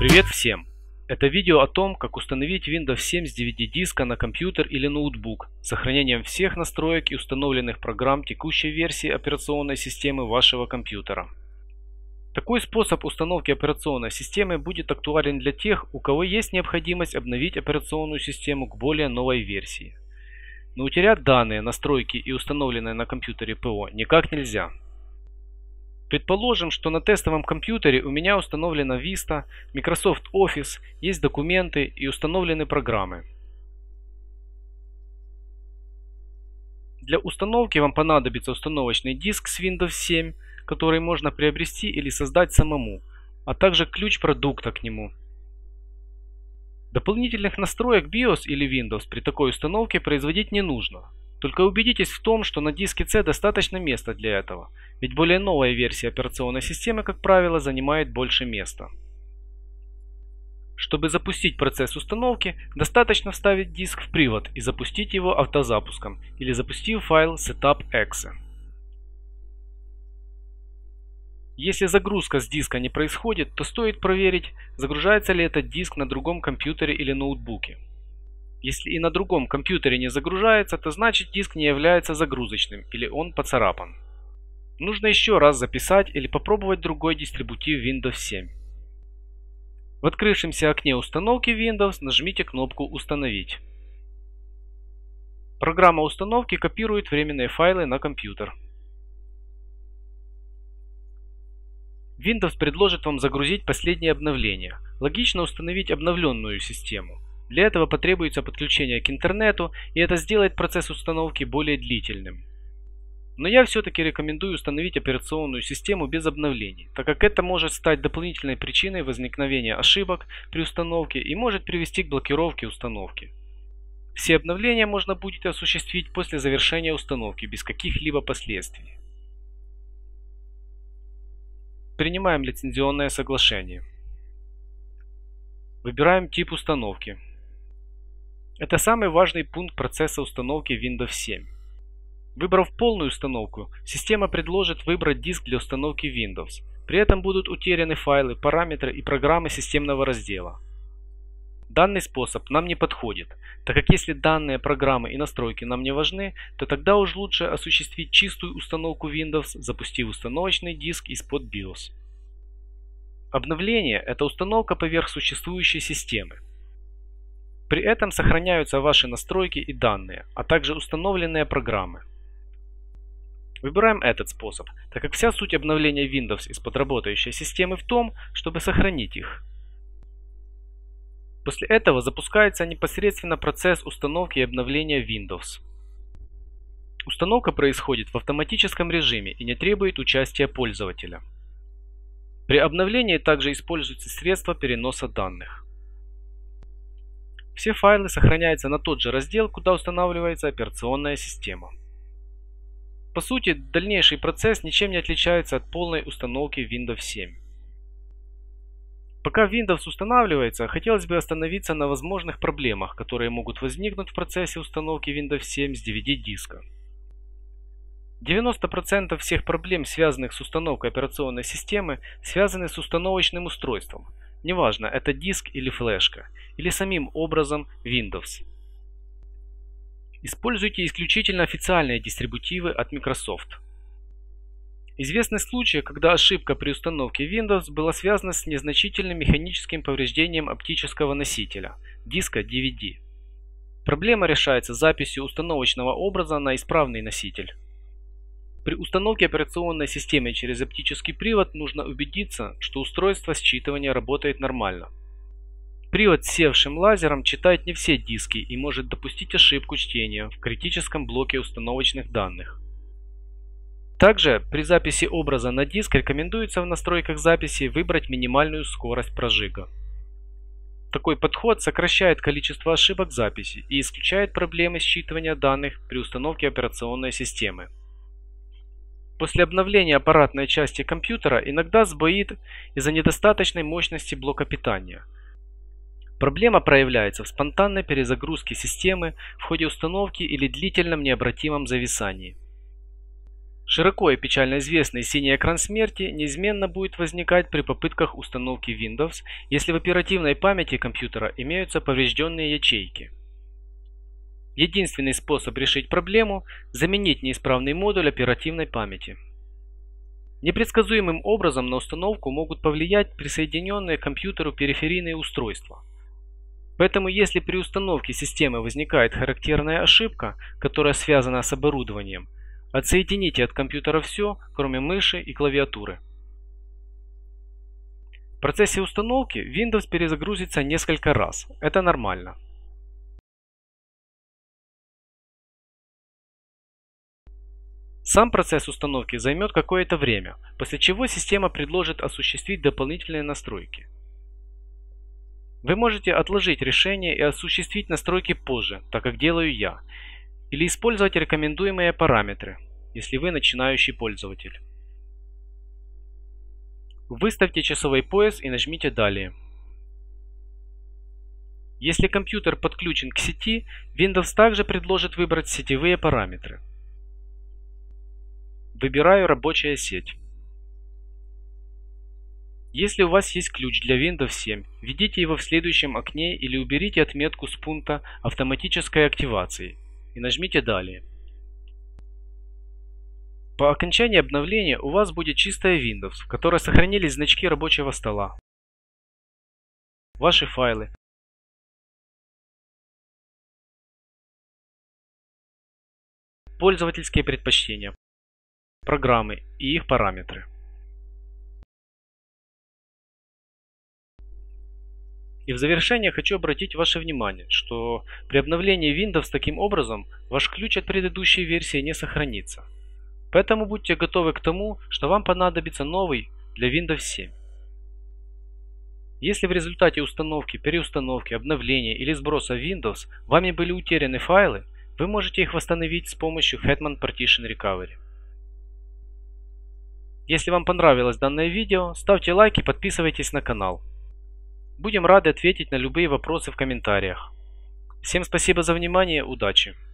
Привет всем! Это видео о том, как установить Windows 7 с DVD-диска на компьютер или ноутбук с сохранением всех настроек и установленных программ текущей версии операционной системы вашего компьютера. Такой способ установки операционной системы будет актуален для тех, у кого есть необходимость обновить операционную систему к более новой версии. Но утерять данные, настройки и установленные на компьютере ПО никак нельзя. Предположим, что на тестовом компьютере у меня установлена Vista, Microsoft Office, есть документы и установлены программы. Для установки вам понадобится установочный диск с Windows 7, который можно приобрести или создать самому, а также ключ продукта к нему. Дополнительных настроек BIOS или Windows при такой установке производить не нужно. Только убедитесь в том, что на диске C достаточно места для этого, ведь более новая версия операционной системы, как правило, занимает больше места. Чтобы запустить процесс установки, достаточно вставить диск в привод и запустить его автозапуском или запустив файл setup.exe. Если загрузка с диска не происходит, то стоит проверить, загружается ли этот диск на другом компьютере или ноутбуке. Если и на другом компьютере не загружается, то значит диск не является загрузочным или он поцарапан. Нужно еще раз записать или попробовать другой дистрибутив Windows 7. В открывшемся окне установки Windows нажмите кнопку «Установить». Программа установки копирует временные файлы на компьютер. Windows предложит вам загрузить последние обновления. Логично установить обновленную систему. Для этого потребуется подключение к интернету, и это сделает процесс установки более длительным. Но я все-таки рекомендую установить операционную систему без обновлений, так как это может стать дополнительной причиной возникновения ошибок при установке и может привести к блокировке установки. Все обновления можно будет осуществить после завершения установки без каких-либо последствий. Принимаем лицензионное соглашение. Выбираем тип установки. Это самый важный пункт процесса установки Windows 7. Выбрав полную установку, система предложит выбрать диск для установки Windows. При этом будут утеряны файлы, параметры и программы системного раздела. Данный способ нам не подходит, так как если данные программы и настройки нам не важны, то тогда уж лучше осуществить чистую установку Windows, запустив установочный диск из-под BIOS. Обновление – это установка поверх существующей системы. При этом сохраняются ваши настройки и данные, а также установленные программы. Выбираем этот способ, так как вся суть обновления Windows из-под работающей системы в том, чтобы сохранить их. После этого запускается непосредственно процесс установки и обновления Windows. Установка происходит в автоматическом режиме и не требует участия пользователя. При обновлении также используются средства переноса данных. Все файлы сохраняются на тот же раздел, куда устанавливается операционная система. По сути, дальнейший процесс ничем не отличается от полной установки Windows 7. Пока Windows устанавливается, хотелось бы остановиться на возможных проблемах, которые могут возникнуть в процессе установки Windows 7 с DVD-диска. 90% всех проблем, связанных с установкой операционной системы, связаны с установочным устройством. Неважно, это диск или флешка, или самим образом Windows. Используйте исключительно официальные дистрибутивы от Microsoft. Известны случаи, когда ошибка при установке Windows была связана с незначительным механическим повреждением оптического носителя, диска DVD. Проблема решается записью установочного образа на исправный носитель. При установке операционной системы через оптический привод нужно убедиться, что устройство считывания работает нормально. Привод с севшим лазером читает не все диски и может допустить ошибку чтения в критическом блоке установочных данных. Также при записи образа на диск рекомендуется в настройках записи выбрать минимальную скорость прожига. Такой подход сокращает количество ошибок записи и исключает проблемы считывания данных при установке операционной системы. После обновления аппаратной части компьютера иногда сбоит из-за недостаточной мощности блока питания. Проблема проявляется в спонтанной перезагрузке системы в ходе установки или длительном необратимом зависании. Широко и печально известный синий экран смерти неизменно будет возникать при попытках установки Windows, если в оперативной памяти компьютера имеются поврежденные ячейки. Единственный способ решить проблему – заменить неисправный модуль оперативной памяти. Непредсказуемым образом на установку могут повлиять присоединенные к компьютеру периферийные устройства. Поэтому если при установке системы возникает характерная ошибка, которая связана с оборудованием, отсоедините от компьютера все, кроме мыши и клавиатуры. В процессе установки Windows перезагрузится несколько раз. Это нормально. Сам процесс установки займет какое-то время, после чего система предложит осуществить дополнительные настройки. Вы можете отложить решение и осуществить настройки позже, так как делаю я, или использовать рекомендуемые параметры, если вы начинающий пользователь. Выставьте часовой пояс и нажмите «Далее». Если компьютер подключен к сети, Windows также предложит выбрать сетевые параметры. Выбираю «Рабочая сеть». Если у вас есть ключ для Windows 7, введите его в следующем окне или уберите отметку с пункта автоматической активации и нажмите «Далее». По окончании обновления у вас будет чистая Windows, в которой сохранились значки рабочего стола, ваши файлы, пользовательские предпочтения, программы и их параметры. И в завершение хочу обратить ваше внимание, что при обновлении Windows таким образом ваш ключ от предыдущей версии не сохранится. Поэтому будьте готовы к тому, что вам понадобится новый для Windows 7. Если в результате установки, переустановки, обновления или сброса Windows вами были утеряны файлы, вы можете их восстановить с помощью Hetman Partition Recovery. Если вам понравилось данное видео, ставьте лайк и подписывайтесь на канал. Будем рады ответить на любые вопросы в комментариях. Всем спасибо за внимание, удачи!